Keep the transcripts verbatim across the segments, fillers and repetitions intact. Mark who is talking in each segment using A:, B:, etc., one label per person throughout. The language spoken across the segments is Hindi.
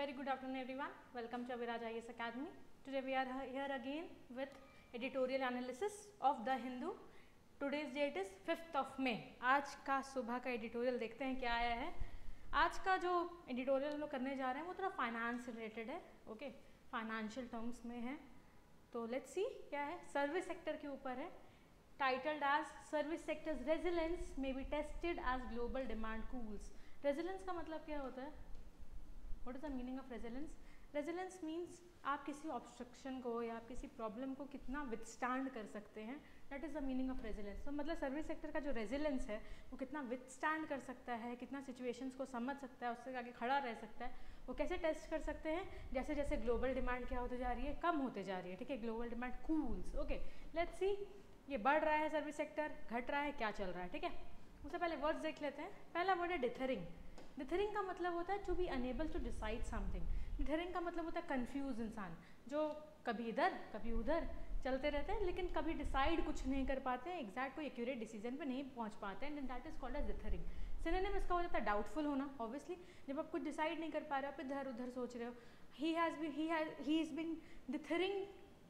A: very good afternoon everyone. Welcome to Aviraj I A S Academy. Today we are here again with editorial analysis of The Hindu. Today's date is fifth of May. आज का सुबह का एडिटोरियल देखते हैं क्या आया है. आज का जो एडिटोरियल हम लोग करने जा रहे हैं वो थोड़ा फाइनेंस रिलेटेड है. ओके, फाइनेंशियल टर्म्स में है. तो लेट्स सी क्या है. सर्विस सेक्टर के ऊपर है. Titled as service sectors resilience may be tested as global demand cools. Resilience का मतलब क्या होता है? What is the meaning of resilience? Resilience means आप किसी ऑब्स्ट्रक्शन को या आप किसी प्रॉब्लम को कितना विथस्टैंड कर सकते हैं. That is the meaning of resilience. तो मतलब सर्विस सेक्टर का जो रेजिलेंस है वो कितना विथस्टैंड कर सकता है, कितना सिचुएशंस को समझ सकता है, उससे आगे खड़ा रह सकता है. वो कैसे टेस्ट कर सकते हैं? जैसे जैसे ग्लोबल डिमांड क्या होती जा रही है, कम होते जा रही है. ठीक है, global demand cools. Okay, let's see ये बढ़ रहा है सर्विस सेक्टर, घट रहा है, क्या चल रहा है. ठीक है, उससे पहले वर्ड्स देख लेते हैं. पहला वर्ड है डिथरिंग. डिथरिंग का मतलब होता है to be unable to decide something. Dithering का मतलब होता है कंफ्यूज इंसान, जो कभी इधर कभी उधर चलते रहते हैं लेकिन कभी डिसाइड कुछ नहीं कर पाते हैं, एग्जैक्ट कोई एक्यूरेट डिसीजन पे नहीं पहुंच पाते हैं. And that is called as dithering. Synonym इसका हो जाता है डाउटफुल होना. ऑब्वियसली जब आप कुछ डिसाइड नहीं कर पा रहे हो, आप इधर उधर सोच रहे हो. He has been he has he is been dithering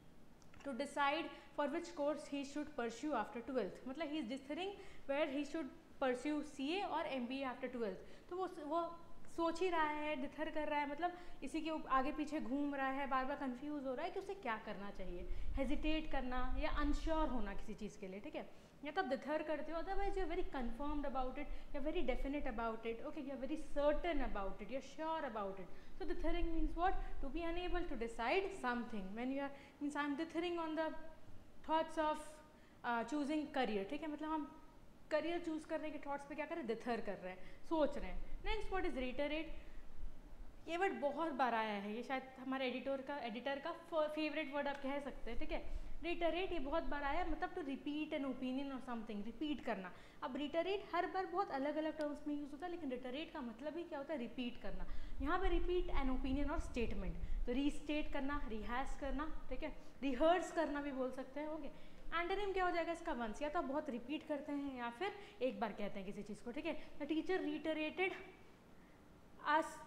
A: to decide for which course he should pursue after twelfth. मतलब he is dithering where he should pursue C A और M B A after twelfth. तो वो वो सोच ही रहा है, डिथर कर रहा है, मतलब इसी के आगे पीछे घूम रहा है, बार बार कंफ्यूज हो रहा है कि उसे क्या करना चाहिए. हेजिटेट करना या अनश्योर होना किसी चीज़ के लिए. ठीक है, या तो आप डिथर करते हो, otherwise you are very confirmed about it, you are very definite about it. Okay, you are very certain about it, you are sure about it. So dithering means what? To be unable to decide something. When you are means I am dithering on the thoughts of uh, choosing career. ठीक है, मतलब हम करियर चूज करने के थॉट्स पे क्या कर रहे हैं? डिथर कर रहे हैं, सोच रहे हैं. Next word is reiterate. ये वर्ड बहुत बार आया है, ये शायद हमारे एडिटर का एडिटर का फेवरेट वर्ड आप कह सकते हैं. ठीक है, रिटरेट ये बहुत बार आया, मतलब टू रिपीट एन ओपिनियन और समथिंग, रिपीट करना. अब रिटरेट हर बार बहुत अलग अलग टर्म्स में यूज़ होता है, लेकिन रिटरेट का मतलब ही क्या होता है? रिपीट करना. यहाँ पे रिपीट एन ओपिनियन और स्टेटमेंट, तो रीस्टेट करना, रिहैश करना. ठीक है, रिहर्स करना भी बोल सकते हैं. ओके, एंटोनिम क्या हो जाएगा इसका? वंस. या तो आप बहुत रिपीट करते हैं या फिर एक बार कहते हैं किसी चीज़ को. ठीक है, द टीचर रिटरेटेड आज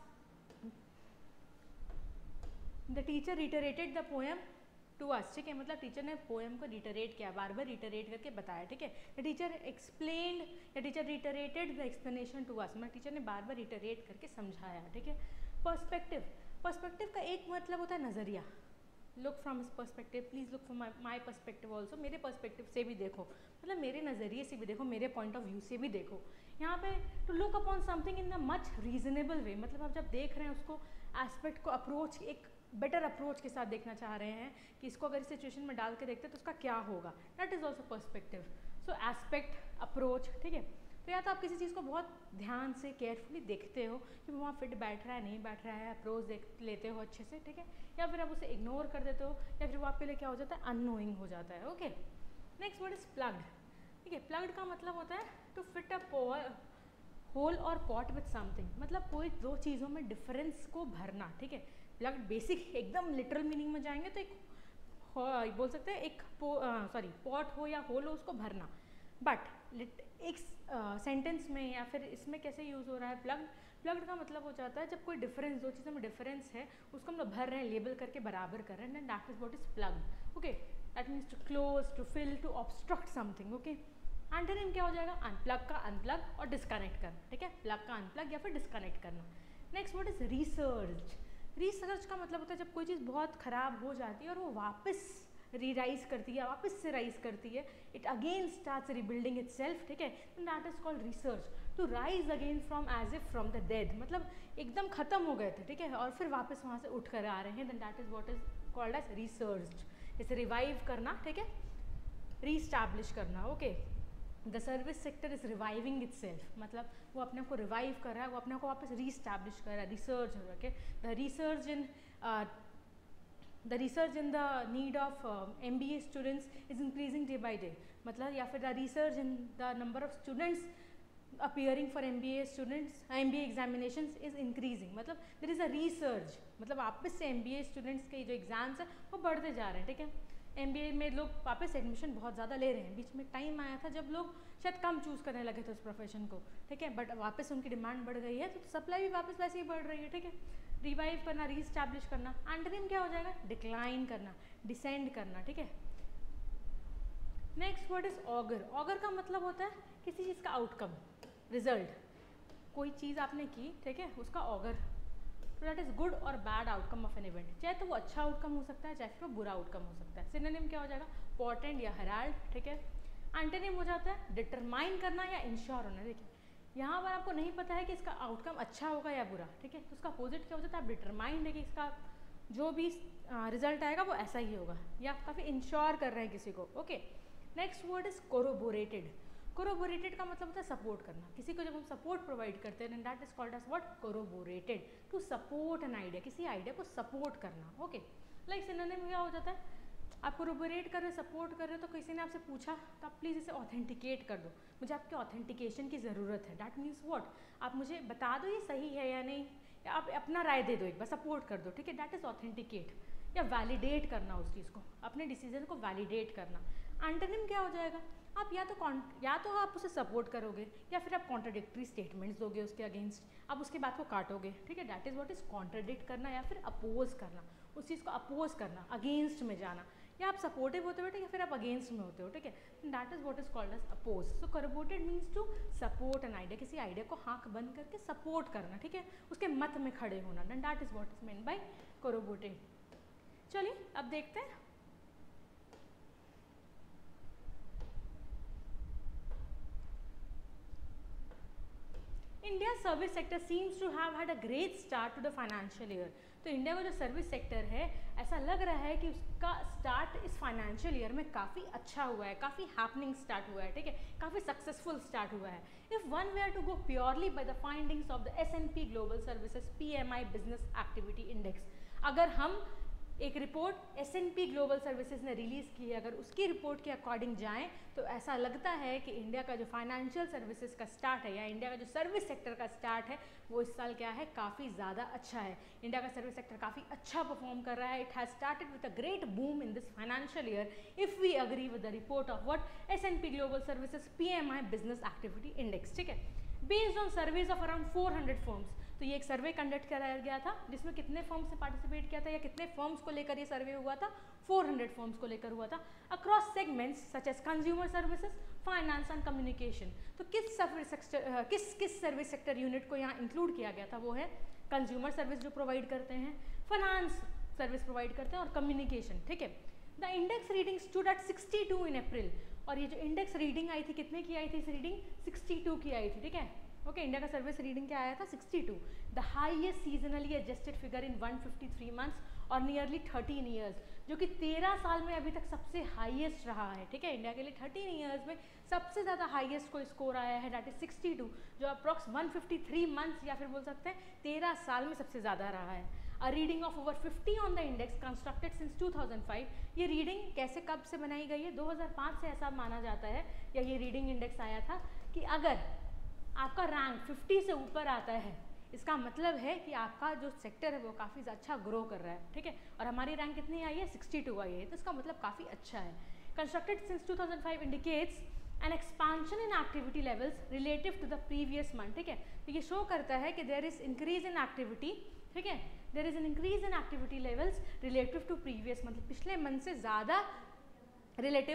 A: the teacher reiterated the poem to us. ठीक है, मतलब टीचर ने पोएम को रिटरेट किया, बार बार रिटरेट करके बताया. ठीक है, the teacher explained, the teacher reiterated the explanation to us, मतलब टीचर ने बार बार रिटरेट करके समझाया. ठीक है, पर्सपेक्टिव. पर्सपेक्टिव का एक मतलब होता है नज़रिया. Look from his perspective, please look from my perspective also. मेरे पर्सपेक्टिव से भी देखो, मतलब मेरे नज़रिए से भी देखो, मेरे पॉइंट ऑफ व्यू से भी देखो. यहाँ पे to look upon something in the much reasonable way, मतलब आप जब देख रहे हैं उसको, एस्पेक्ट को अप्रोच एक बेटर अप्रोच के साथ देखना चाह रहे हैं कि इसको अगर इस सिचुएशन में डाल के देखते हैं तो उसका क्या होगा. That is also perspective. So aspect, approach. ठीक है, तो या तो आप किसी चीज़ को बहुत ध्यान से केयरफुली देखते हो कि वो वहाँ फिट बैठ रहा है नहीं बैठ रहा है, अप्रोच देख लेते हो अच्छे से. ठीक है, या फिर आप उसे इग्नोर कर देते हो, या फिर वो आपके लिए क्या हो जाता है? अननोइंग हो जाता है. Okay, next word is plugged. ठीक है, प्लग्ड का मतलब होता है टू फिट अ होल और पॉट विथ समथिंग, मतलब कोई दो चीज़ों में डिफरेंस को भरना. ठीक है, प्लग्ड बेसिक एकदम लिटरल मीनिंग में जाएंगे तो एक बोल सकते हैं एक सॉरी पॉट हो या होल हो, उसको भरना. बट एक सेंटेंस uh, में या फिर इसमें कैसे यूज़ हो रहा है प्लग्ड? प्लग्ड का मतलब हो जाता है जब कोई डिफरेंस, दो चीज़ों में डिफरेंस है, उसको हम लोग भर रहे हैं, लेबल करके बराबर कर रहे हैं. That is what is plugged. Okay, that means to close, to fill, to obstruct something. Okay, antonym क्या हो जाएगा? अनप्लग का अनप्लग और डिस्कनेक्ट करना. ठीक है, प्लग का अनप्लग या फिर डिस्कनेक्ट करना. Next word is research. Research का मतलब होता है जब कोई चीज़ बहुत ख़राब हो जाती है और वो वापस रीराइज करती है, वापस से राइज करती है, it again starts rebuilding itself. ठीक है, that is called research. To rise again from as if from the dead, मतलब एकदम खत्म हो गए थे. ठीक है, और फिर वापस वहाँ से उठ कर आ रहे हैं. Then that is what is called as research. जैसे रिवाइव करना. ठीक है, रीस्टैब्लिश करना. Okay, the service sector is reviving itself, मतलब वो अपने आप को रिवाइव कर रहा है, वो अपने आप को वापस रीस्टैब्लिश कर रहा है. रिसर्च हो रहा है. The research in the research in the need of M B A students is increasing day by day, मतलब या फिर the research in the number of students appearing for M B A students, M B A examinations is increasing, मतलब there is a research, मतलब वापस से M B A students के जो एग्जाम्स हैं वो बढ़ते जा रहे हैं. ठीक है, M B A में लोग वापस एडमिशन बहुत ज़्यादा ले रहे हैं. बीच में टाइम आया था जब लोग शायद कम चूज़ करने लगे थे उस प्रोफेशन को. ठीक है, बट वापस उनकी डिमांड बढ़ गई है तो सप्लाई भी वापस वैसे ही बढ़ रही है. ठीक है, रिवाइव करना, रीस्टैब्लिश करना। एंटोनिम क्या हो जाएगा? डिक्लाइन करना, डिसेंड करना, ठीक है। Next word is augur. Augur का मतलब होता है किसी चीज़ का आउटकम, रिजल्ट। कोई चीज़ आपने की, ठीक है, उसका ऑगर, तो दैट इज गुड और bad outcome of an event. चाहे तो वो अच्छा आउटकम हो सकता है, चाहे फिर वो बुरा आउटकम हो सकता है। सिनोनिम क्या हो जाएगा? पोर्टेंट या हेराल्ड, ठीक है। एंटोनिम हो जाता है डिटरमाइन करना या इंश्योर होना। देखिए यहाँ पर आपको नहीं पता है कि इसका आउटकम अच्छा होगा या बुरा, ठीक है, तो उसका अपोजिट क्या हो जाता है? आप डिटरमाइंड है कि इसका जो भी रिजल्ट आएगा वो ऐसा ही होगा, या आप काफ़ी इंश्योर कर रहे हैं किसी को, okay. Next word is corroborated. Corroborated का मतलब होता है सपोर्ट करना। किसी को जब हम सपोर्ट प्रोवाइड करते हैं, that is called as what? Corroborated. To support an idea, किसी आइडिया को सपोर्ट करना, ओके। लाइक सिनोनिम क्या हो जाता है? आप कोरोबोरेट कर रहे, सपोर्ट कर रहे हो, तो किसी ने आपसे पूछा तो आप प्लीज़ इसे ऑथेंटिकेट कर दो, मुझे आपके ऑथेंटिकेशन की ज़रूरत है। That means what? आप मुझे बता दो ये सही है या नहीं, या आप अपना राय दे दो, एक बार सपोर्ट कर दो, ठीक है। दैट इज़ ऑथेंटिकेट, या वैलिडेट करना उस चीज़ को, अपने डिसीजन को वैलिडेट करना। एंटोनिम क्या हो जाएगा? आप या तो या तो आप उसे सपोर्ट करोगे, या फिर आप कॉन्ट्राडिक्टरी स्टेटमेंट्स दोगे उसके अगेंस्ट, आप उसकी बात को काटोगे, ठीक है। That is what is contradict करना, या फिर अपोज करना, उस चीज़ को अपोज करना, अगेंस्ट में जाना। या आप सपोर्टिव होते हो, ठीक है, फिर आप अगेंस्ट में होते हो, ठीक है। That is what is called as oppose. So corroborated means to support an idea, किसी आइडिया को हाँक बंद करके सपोर्ट करना, ठीक है, उसके मत में खड़े होना। Then that is what is meant by corroborated. चलिए अब देखते हैं India service sector seems to have had a great start to the financial year. तो इंडिया का जो सर्विस सेक्टर है, ऐसा लग रहा है कि उसका स्टार्ट इस फाइनेंशियल ईयर में काफ़ी अच्छा हुआ है, काफ़ी हैपनिंग स्टार्ट हुआ है, ठीक है, काफ़ी सक्सेसफुल स्टार्ट हुआ है। If one were to go purely by the findings of the S and P global services P M I business activity index, अगर हम एक report S and P global services ने रिलीज़ की है, अगर उसकी रिपोर्ट के अकॉर्डिंग जाएं तो ऐसा लगता है कि इंडिया का जो फाइनेंशियल सर्विसेज का स्टार्ट है, या इंडिया का जो सर्विस सेक्टर का स्टार्ट है, वो इस साल क्या है? काफ़ी ज़्यादा अच्छा है। इंडिया का सर्विस सेक्टर काफ़ी अच्छा परफॉर्म कर रहा है। It has started with a great boom in this financial year if we agree with the report of what S and P global services P M I business activity index, ठीक है। Based on surveys of around four hundred firms, तो ये एक सर्वे कंडक्ट कराया गया था जिसमें कितने फर्म्स ने पार्टिसिपेट किया था, या कितने फर्म्स को लेकर ये सर्वे हुआ था? फोर हंड्रेड फर्म्स को लेकर हुआ था, across segments such as consumer services, finance and communication. तो किस सर्विस सेक्टर किस किस सर्विस सेक्टर यूनिट को यहाँ इंक्लूड किया गया था? वो है कंज्यूमर सर्विस जो प्रोवाइड करते हैं, फाइनेंस सर्विस प्रोवाइड करते हैं, और कम्युनिकेशन, ठीक है। The index reading stood at sixty two in April, और ये जो इंडेक्स रीडिंग आई थी, कितने की आई थी? इस रीडिंग सिक्सटी टू की आई थी, ठीक है, ओके। इंडिया का सर्विस रीडिंग क्या आया था? Sixty two, the highest seasonally adjusted figure in one fifty three months और नियरली थर्टीन ईयर्स, जो कि तेरह साल में अभी तक सबसे हाईएस्ट रहा है, ठीक है। इंडिया के लिए थर्टीन ईयर्स में सबसे ज़्यादा हाईएस्ट कोई स्कोर आया है, दैट इज सिक्सटी टू, जो approx one fifty three months या फिर बोल सकते हैं तेरह साल में सबसे ज़्यादा रहा है। A reading of over fifty on the index constructed since two thousand five, ये रीडिंग कैसे कब से बनाई गई है? दो हज़ार पाँच से ऐसा माना जाता है, या ये रीडिंग इंडेक्स आया था कि अगर आपका रैंक फिफ्टी से ऊपर आता है, इसका मतलब है कि आपका जो सेक्टर है वो काफ़ी अच्छा ग्रो कर रहा है, ठीक है। और हमारी रैंक कितनी आई है? सिक्सटी टू आई है, तो इसका मतलब काफ़ी अच्छा है। Constructed since two thousand five indicates an expansion in activity levels relative to the previous month, ठीक है। तो ये शो करता है कि there is increase in activity, ठीक है, there is an increase in activity levels relative to previous month, पिछले मंथ से ज़्यादा रिलेटिव,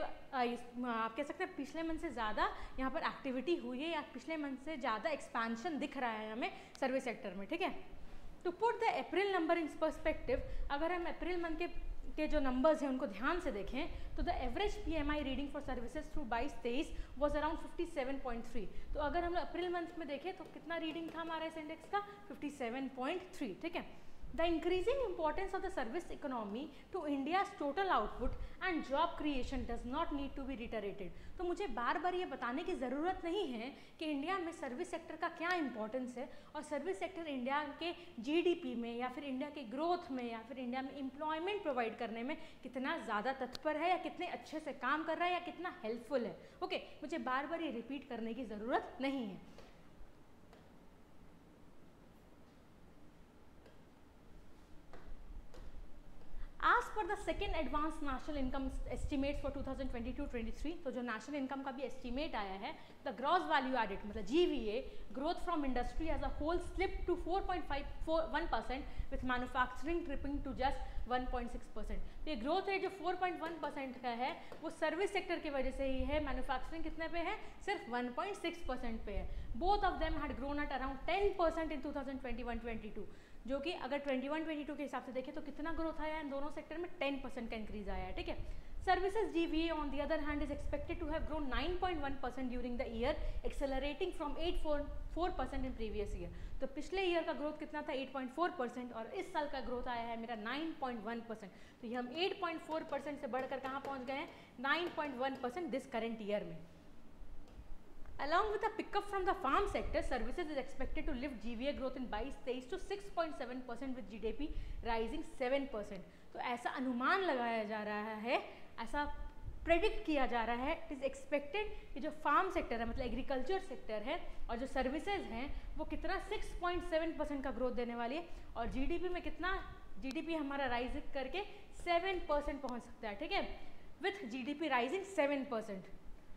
A: आप कह सकते हैं पिछले मंथ से ज़्यादा यहाँ पर एक्टिविटी हुई है, या पिछले मंथ से ज़्यादा एक्सपेंशन दिख रहा है हमें सर्विस सेक्टर में, ठीक है। To put the April number in perspective, अगर हम अप्रैल मंथ के के जो नंबर्स हैं उनको ध्यान से देखें तो the average PMI reading for services through बाईस तेईस was around fifty seven point three. तो अगर हम अप्रैल मंथ में देखें तो कितना रीडिंग था हमारा इस इंडेक्स का? फिफ्टी सेवन पॉइंट थ्री, ठीक है। The increasing importance of the service economy to India's total output and job creation does not need to be reiterated. तो मुझे बार बार ये बताने की ज़रूरत नहीं है कि इंडिया में सर्विस सेक्टर का क्या इंपॉर्टेंस है, और सर्विस सेक्टर इंडिया के जीडीपी में, या फिर इंडिया के ग्रोथ में, या फिर इंडिया में एम्प्लॉयमेंट प्रोवाइड करने में कितना ज़्यादा तत्पर है, या कितने अच्छे से काम कर रहा है, या कितना हेल्पफुल है, ओके okay, मुझे बार बार ये रिपीट करने की ज़रूरत नहीं है। As per पर the second advance national income estimates for two thousand twenty two twenty three, तो जो नेशनल इनकम का भी एस्टिमेट आया है, द ग्रॉस वैल्यू एडेड मतलब G V A growth from industry as a whole slip to four point five one percent with manufacturing tripping to just one point six percent. तो ये ग्रोथ रेट जो फोर पॉइंट वन परसेंट का है वो सर्विस सेक्टर की वजह से ही है, मैन्युफैक्चरिंग कितने पे है, सिर्फ वन पॉइंट सिक्स परसेंट पे है। Both of them had grown at around ten percent in two thousand twenty one twenty two, जो कि अगर ट्वेंटी वन ट्वेंटी टू के हिसाब से देखें तो कितना ग्रोथ आया है इन दोनों सेक्टर में, टेन परसेंट का इंक्रीज आया है, ठीक है। Services G V A on the other hand is expected to have grown nine point one percent during the year, accelerating from eight point four percent in previous year. तो पिछले ईयर का ग्रोथ कितना था, एट पॉइंट फोर परसेंट, और इस साल का ग्रोथ आया है मेरा नाइन पॉइंट वन परसेंट। तो ये हम एट पॉइंट फोर परसेंट से बढ़कर कहाँ पहुँच गए हैं, nine point one percent this current year में। Along with a pickup from the farm sector, services is expected to lift G V A growth in बाईस तेईस to six point seven percent with G D P rising seven percent. तो ऐसा अनुमान लगाया जा रहा है, ऐसा प्रेडिक्ट किया जा रहा है, इट इज़ एक्सपेक्टेड कि जो फार्म सेक्टर है मतलब एग्रीकल्चर सेक्टर है और जो सर्विसेज हैं वो कितना सिक्स पॉइंट सेवन परसेंट का ग्रोथ देने वाली है, और जीडीपी में कितना, जीडीपी हमारा राइज करके सेवन परसेंट पहुँच सकता है, ठीक है, with GDP rising seven percent.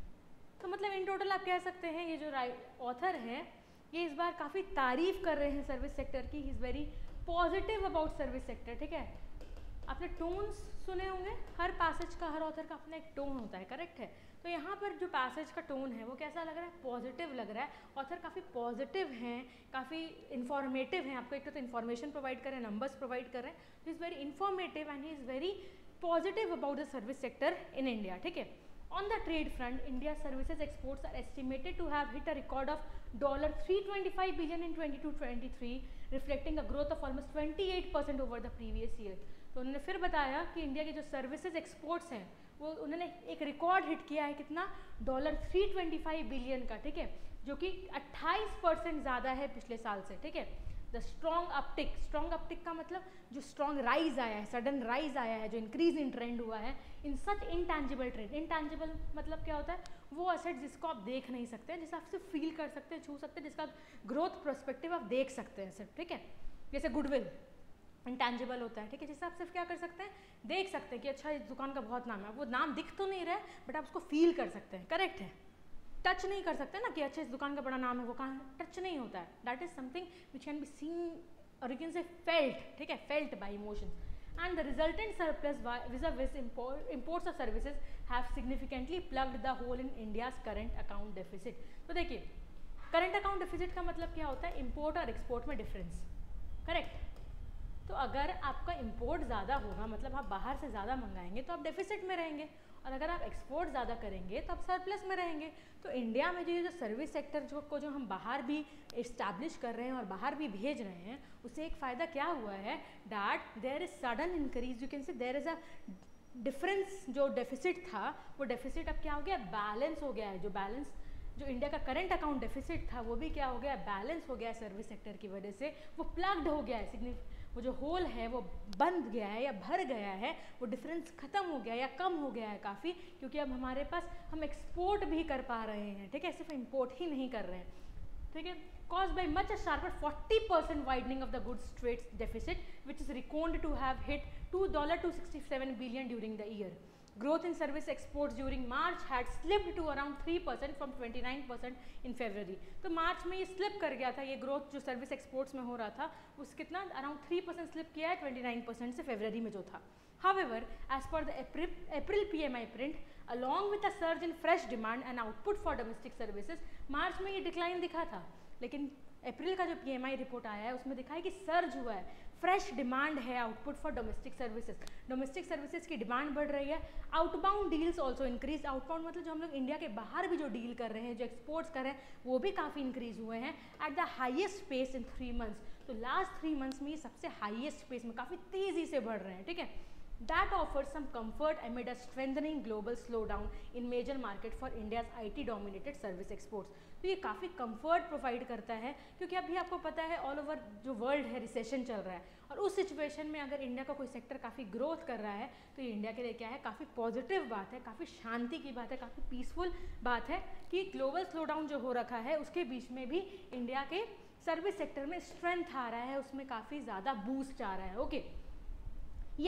A: तो मतलब इन टोटल आप कह सकते हैं ये जो ऑथर हैं ये इस बार काफ़ी तारीफ कर रहे हैं सर्विस सेक्टर की, he is very positive about service sector, ठीक है। आपने टोन्स सुने होंगे, हर पैसेज का, हर ऑथर का अपना एक टोन होता है, करेक्ट है। तो यहाँ पर जो पैसेज का टोन है वो कैसा लग रहा है, पॉजिटिव लग रहा है। ऑथर काफ़ी पॉजिटिव हैं, काफ़ी इन्फॉर्मेटिव हैं, आपको एक तो इन्फॉर्मेशन प्रोवाइड कर रहे हैं, नंबर्स प्रोवाइड कर रहे हैं, he is very informative and he is very positive about the service sector in India, ठीक है। On the trade front, India's services exports are estimated to have hit a record of three hundred twenty-five billion dollars in twenty-two twenty-three, reflecting a growth of almost twenty-eight percent over the previous year. तो उन्होंने फिर बताया कि इंडिया के जो सर्विसेज एक्सपोर्ट्स हैं वो उन्होंने एक रिकॉर्ड हिट किया है, कितना, dollar three twenty five billion का, ठीक है, जो कि अट्ठाईस परसेंट ज़्यादा है पिछले साल से, ठीक है। The strong uptick, strong uptick का मतलब जो स्ट्रॉन्ग राइज आया है, सडन राइज आया है, जो इंक्रीज इन ट्रेंड हुआ है in such intangible trend. Intangible मतलब क्या होता है, वो एसेट जिसको आप देख नहीं सकते हैं, जिसे आप सिर्फ फील कर सकते हैं, छू सकते हैं, जिसका ग्रोथ प्रोस्पेक्टिव आप देख सकते हैं सिर्फ, ठीक है। जैसे गुडविल इंटैंजिबल होता है, ठीक है, जिससे आप सिर्फ क्या कर सकते हैं, देख सकते हैं कि अच्छा इस दुकान का बहुत नाम है, वो नाम दिख तो नहीं रहा है बट आप उसको फील कर सकते हैं, करेक्ट है। टच नहीं कर सकते ना कि अच्छा इस दुकान का बड़ा नाम है, वो कहाँ, टच नहीं होता है, that is something which can be seen और यू कैन से फेल्ट, ठीक है, felt by emotions. And the resultant surplus vis-a-vis imports of services have significantly plugged the hole in India's current account deficit। तो देखिए करंट अकाउंट डेफिसिट का मतलब क्या होता है, इंपोर्ट और एक्सपोर्ट में डिफरेंस, करेक्ट। तो अगर आपका इंपोर्ट ज़्यादा होगा मतलब आप बाहर से ज़्यादा मंगाएंगे तो आप डेफिसिट में रहेंगे, और अगर आप एक्सपोर्ट ज़्यादा करेंगे तो आप सरप्लस में रहेंगे। तो इंडिया में जो ये जो सर्विस सेक्टर जो को जो हम बाहर भी इस्टेब्लिश कर रहे हैं और बाहर भी भेज रहे हैं, उससे एक फ़ायदा क्या हुआ है, that there is sudden increase, you can say there is a difference. जो डेफिसिट था वो डेफिसिट अब क्या हो गया, बैलेंस हो गया है। जो बैलेंस जो इंडिया का करंट अकाउंट डेफिसिट था वो भी क्या हो गया, बैलेंस हो गया है सर्विस सेक्टर की वजह से, वो प्लग्ड हो गया है, सिग्निफिक वो जो होल है वो बंद गया है या भर गया है, वो डिफरेंस खत्म हो गया या कम हो गया है काफ़ी, क्योंकि अब हमारे पास हम एक्सपोर्ट भी कर पा रहे हैं, ठीक है, सिर्फ इंपोर्ट ही नहीं कर रहे हैं, ठीक है। caused by much a sharper forty percent widening of the goods trade deficit, which is reckoned to have hit two hundred sixty-seven billion during the year. Growth in service exports during March had slipped to around three percent from twenty-nine percent in February. तो मार्च में ये स्लिप कर गया था, ये ग्रोथ जो सर्विस एक्सपोर्ट्स में हो रहा था उस कितना अराउंड थ्री परसेंट स्लिप किया है twenty-nine percent से फरवरी में जो था. However, as per the April, April P M I print, along with a surge in fresh demand and output for domestic services, मार्च में ये डिक्लाइन दिखा था, लेकिन अप्रैल का जो P M I रिपोर्ट आया है उसमें दिखा है कि सर्ज हुआ है, फ्रेश डिमांड है output for domestic services. Domestic services की डिमांड बढ़ रही है. Outbound deals also increase. Outbound मतलब जो हम लोग इंडिया के बाहर भी जो डील कर रहे हैं, जो एक्सपोर्ट्स कर रहे हैं, वो भी काफ़ी इंक्रीज हुए हैं at the highest pace in three months. तो लास्ट थ्री मंथ्स में ये सबसे हाईएस्ट पेस में काफ़ी तेज़ी से बढ़ रहे हैं. ठीक है, that offers some comfort amid a strengthening global slowdown in major market for India's I T dominated service exports. तो ये काफ़ी कंफर्ट प्रोवाइड करता है, क्योंकि अभी आपको पता है ऑल ओवर जो वर्ल्ड है रिसेशन चल रहा है, और उस सिचुएशन में अगर इंडिया का कोई सेक्टर काफ़ी ग्रोथ कर रहा है तो ये इंडिया के लिए क्या है, काफ़ी पॉजिटिव बात है, काफ़ी शांति की बात है, काफ़ी पीसफुल बात है कि ग्लोबल स्लोडाउन जो हो रखा है उसके बीच में भी इंडिया के सर्विस सेक्टर में स्ट्रेंथ आ रहा है, उसमें काफ़ी ज़्यादा बूस्ट आ रहा है. Okay, Yet,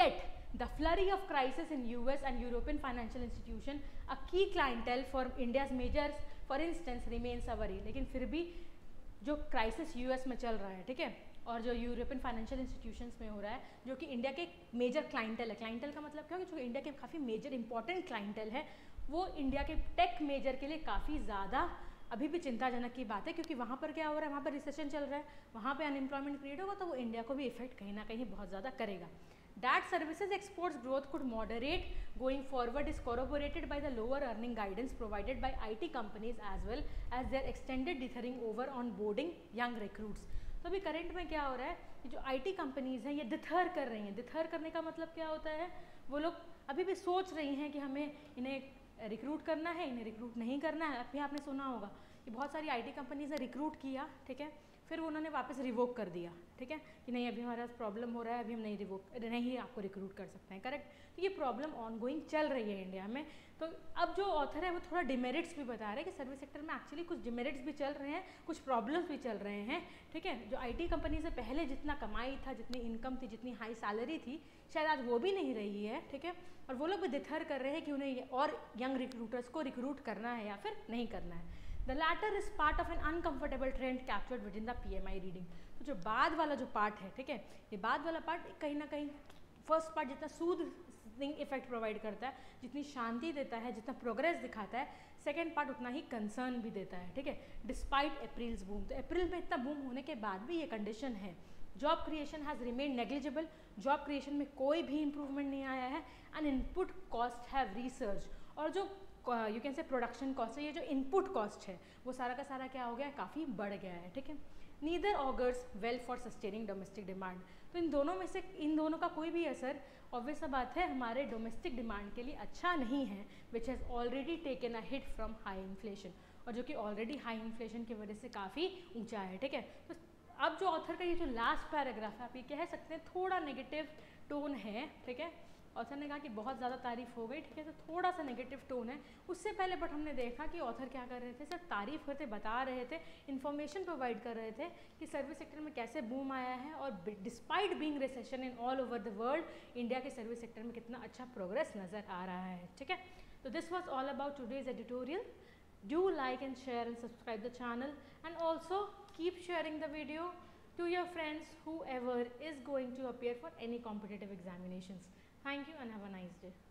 A: the flurry of crisis in US and European financial institution a key clientele for India's majors for instance remains a worry. लेकिन फिर भी जो क्राइसिस यूएस में चल रहा है, ठीक है, और जो यूरोपियन फाइनेंशियल इंस्टीट्यूशंस में हो रहा है, जो कि इंडिया के मेजर क्लाइंटेल है, क्लाइंटेल का मतलब क्या है, जो इंडिया के काफ़ी मेजर इंपॉर्टेंट क्लाइंटेल है, वो इंडिया के टेक मेजर के लिए काफ़ी ज़्यादा अभी भी चिंताजनक की बात है, क्योंकि वहाँ पर क्या हो रहा है, वहाँ पर रिसेशन चल रहा है, वहाँ पे अनएम्प्लॉयमेंट क्रिएट होगा, तो वो इंडिया को भी इफेक्ट कहीं ना कहीं बहुत ज़्यादा करेगा। That services exports growth could moderate going forward is corroborated by the lower earning guidance provided by I T companies as well as their extended dithering over on boarding young recruits। तो अभी करंट में क्या हो रहा है कि जो आई टी कंपनीज़ हैं ये दिथर कर रही हैं। दिथर करने का मतलब क्या होता है, वो लोग अभी भी सोच रही हैं कि हमें इन्हें रिक्रूट करना है, इन्हें रिक्रूट नहीं करना है। अभी आपने सुना होगा कि बहुत सारी आई टी कंपनीज़ ने रिक्रूट किया, ठीक है, फिर उन्होंने वापस रिवोक कर दिया, ठीक है, कि नहीं अभी हमारा प्रॉब्लम हो रहा है, अभी हम नहीं रिवोक नहीं आपको रिक्रूट कर सकते हैं, करेक्ट। तो ये प्रॉब्लम ऑनगोइंग चल रही है इंडिया में। तो अब जो ऑथर है वो थोड़ा डिमेरिट्स भी बता रहे हैं कि सर्विस सेक्टर में एक्चुअली कुछ डिमेरिट्स भी चल रहे हैं, कुछ प्रॉब्लम्स भी चल रहे हैं, ठीक है। जो आईटी कंपनी से पहले जितना कमाई था, जितनी इनकम थी, जितनी हाई सैलरी थी, शायद आज वो भी नहीं रही है, ठीक है, और वो लोग भी दिथर कर रहे हैं कि उन्हें और यंग रिक्रूटर्स को रिक्रूट करना है या फिर नहीं करना है। The latter is part of an uncomfortable trend captured within the P M I reading। तो जो बाद वाला जो पार्ट है, ठीक है, ये बाद वाला पार्ट कहीं ना कहीं फर्स्ट पार्ट जितना सूदिंग इफेक्ट प्रोवाइड करता है, जितनी शांति देता है, जितना प्रोग्रेस दिखाता है, सेकेंड पार्ट उतना ही कंसर्न भी देता है, ठीक है, डिस्पाइट अप्रैल्स बूम। तो अप्रैल में इतना बूम होने के बाद भी ये कंडीशन है, job creation has remain negligible, job creation में कोई भी इंप्रूवमेंट नहीं आया है, and input cost have research, और जो you can say production cost है, ये जो इनपुट कॉस्ट है वो सारा का सारा क्या हो गया है, काफ़ी बढ़ गया है, ठीक है। Neither augurs well for sustaining domestic demand. तो इन दोनों में से इन दोनों का कोई भी असर ऑब्वियस बात है हमारे डोमेस्टिक डिमांड के लिए अच्छा नहीं है, which has already taken a hit from high inflation, और जो कि ऑलरेडी हाई इन्फ्लेशन की वजह से काफ़ी ऊंचा है, ठीक है। तो अब जो ऑथर का ये जो लास्ट पैराग्राफ है, आप ये कह सकते हैं थोड़ा नेगेटिव टोन है, ठीक है। ऑथर ने कहा कि बहुत ज़्यादा तारीफ हो गई, ठीक है, तो थोड़ा सा नेगेटिव टोन है। उससे पहले बट हमने देखा कि ऑथर क्या कर रहे थे, सिर्फ तारीफ करते बता रहे थे, इन्फॉर्मेशन प्रोवाइड कर रहे थे कि सर्विस सेक्टर में कैसे बूम आया है, और despite being recession in all over the world, India के सर्विस सेक्टर में कितना अच्छा प्रोग्रेस नज़र आ रहा है, ठीक है। तो this was all about today's editorial. Do like and share and subscribe the channel, and also keep sharing the video to your friends whoever is going to appear for any competitive examinations. Thank you and have a nice day.